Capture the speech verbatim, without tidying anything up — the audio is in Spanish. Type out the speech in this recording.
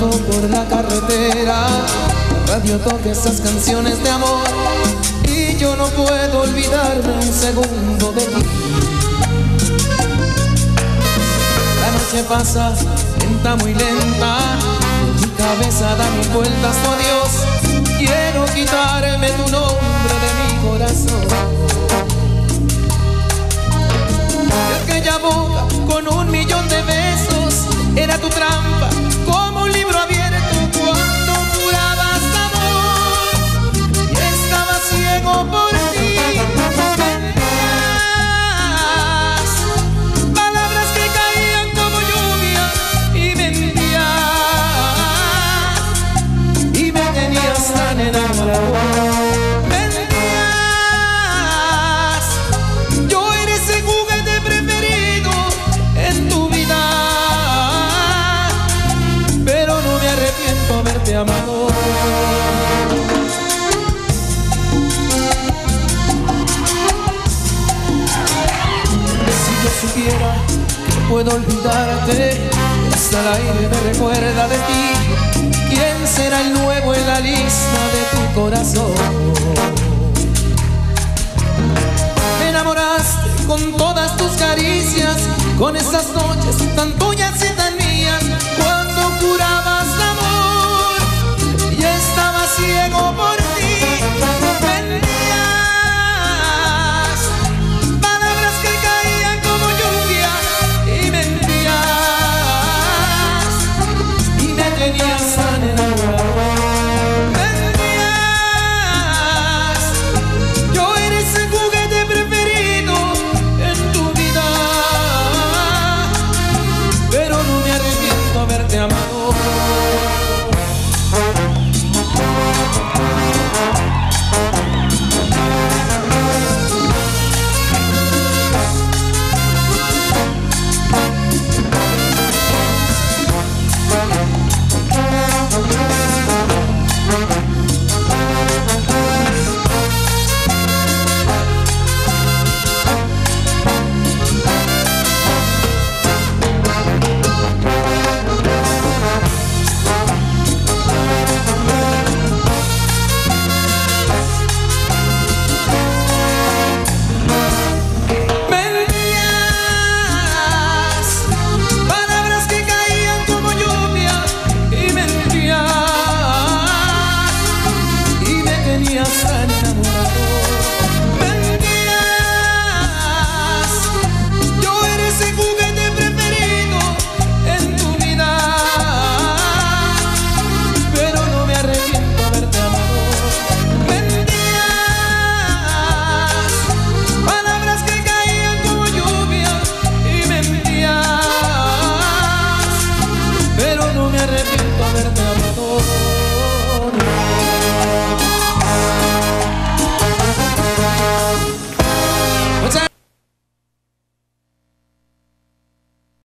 manejando por la carretera, la radio toca esas canciones de amor y yo no puedo olvidarme un segundo de ti. La noche pasa lenta, muy lenta, mi cabeza da mil vueltas, oh Dios, quiero quitarme tu nombre de mi corazón. Y aquella boca con un millón de besos era tu trampa, como un libro abierto cuando jurabas amor y estaba ciego por ti. Palabras que caían como lluvia y mentías y me tenías tan enamorado. Haberte amado. Si yo supiera que puedo olvidarte, hasta el aire me recuerda de ti. ¿Quién será el nuevo en la lista de tu corazón? Me enamoraste con todas tus caricias, con esas noches tan tuyas y tan mías, cuando jurabas amor y estaba ciego